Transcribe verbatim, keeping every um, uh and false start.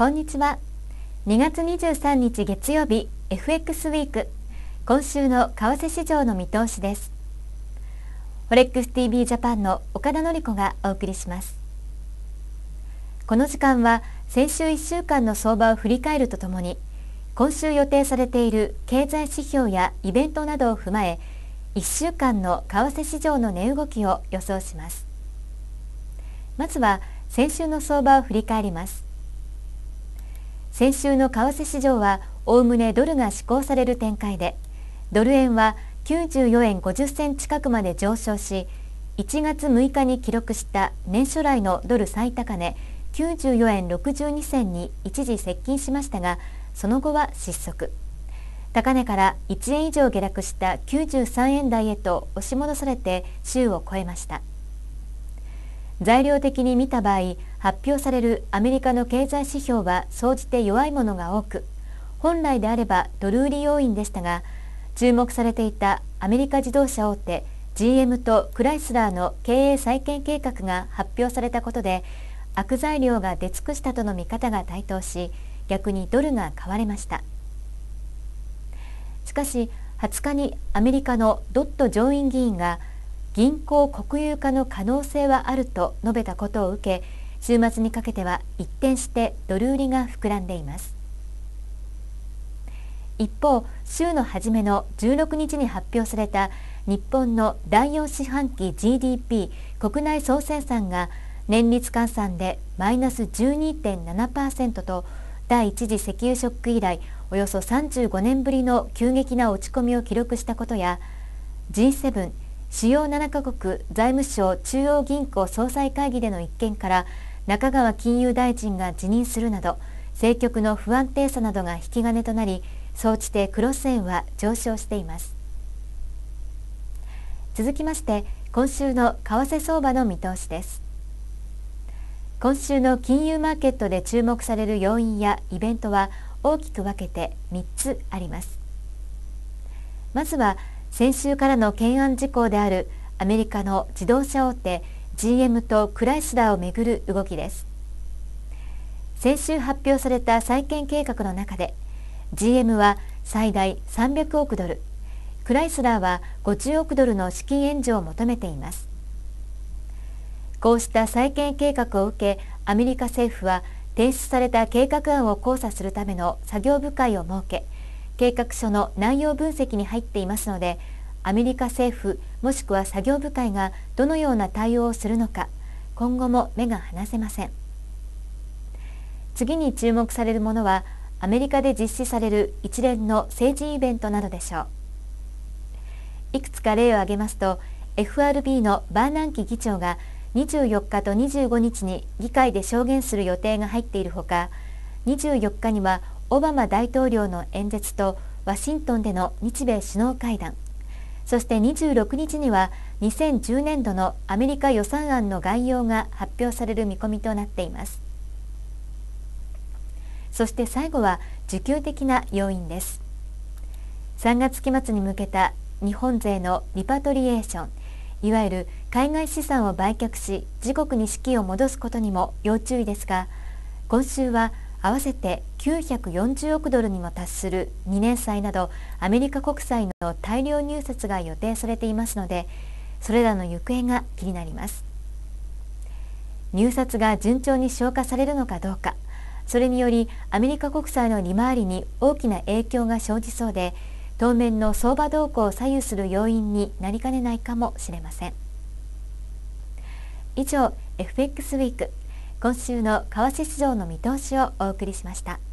こんにちは。にがつにじゅうさんにち月曜日 エフエックス ウィーク、今週の為替市場の見通しです。フォレックス ティービー ジャパンの岡田典子がお送りします。この時間は先週いっしゅうかんの相場を振り返るとともに、今週予定されている経済指標やイベントなどを踏まえ、いっしゅうかんの為替市場の値動きを予想します。まずは先週の相場を振り返ります。先週の為替市場はおおむねドルが施行される展開で、ドル円はきゅうじゅうよえんごじゅっせん近くまで上昇し、いちがつむいかに記録した年初来のドル最高値きゅうじゅうよえんろくじゅうにせんに一時接近しましたが、その後は失速。高値からいちえん以上下落したきゅうじゅうさんえん台へと押し戻されて週を超えました。材料的に見た場合、発表されるアメリカの経済指標は総じて弱いものが多く、本来であればドル売り要因でしたが、注目されていたアメリカ自動車大手 ジーエム とクライスラーの経営再建計画が発表されたことで、悪材料が出尽くしたとの見方が台頭し、逆にドルが買われました。しかしはつかにアメリカのドット上院議員が銀行国有化の可能性はあると述べたことを受け、週末にかけては一転してドル売りが膨らんでいます。一方、週の初めのじゅうろくにちに発表された日本のだいよん四半期 ジーディーピー 国内総生産が年率換算でマイナス じゅうにてんななパーセント と第一次石油ショック以来およそさんじゅうごねんぶりの急激な落ち込みを記録したことや、 ジーセブン 主要ななかこく財務省中央銀行総裁会議での一件から中川金融大臣が辞任するなど、政局の不安定さなどが引き金となり、総じてクロス円は上昇しています。続きまして今週の為替相場の見通しです。今週の金融マーケットで注目される要因やイベントは大きく分けてみっつあります。まずは先週からの懸案事項であるアメリカの自動車大手 ジーエム とクライスラーをめぐる動きです。先週発表された再建計画の中で ジーエム は最大さんびゃくおくドル、クライスラーはごじゅうおくドルの資金援助を求めています。こうした再建計画を受け、アメリカ政府は提出された計画案を考察するための作業部会を設け、計画書の内容分析に入っていますので、アメリカ政府もしくは作業部会がどのような対応をするのか、今後も目が離せません。次に注目されるものは、アメリカで実施される一連の政治イベントなどでしょう。いくつか例を挙げますと、エフアールビー のバーナンキ議長がにじゅうよっかとにじゅうごにちに議会で証言する予定が入っているほか、にじゅうよっかにはオバマ大統領の演説とワシントンでの日米首脳会談、そしてにじゅうろくにちにはにせんじゅうねんどのアメリカ予算案の概要が発表される見込みとなっています。そして最後は需給的な要因です。さんがつき末に向けた日本勢のリパトリエーション、いわゆる海外資産を売却し自国に資金を戻すことにも要注意ですが、今週は合わせてきゅうひゃくよんじゅうおくドルにも達するにねん債などアメリカ国債の大量入札が予定されていますので、それらの行方が気になります。入札が順調に消化されるのかどうか、それによりアメリカ国債の利回りに大きな影響が生じそうで、当面の相場動向を左右する要因になりかねないかもしれません。以上 エフエックス ウィーク、今週の為替市場の見通しをお送りしました。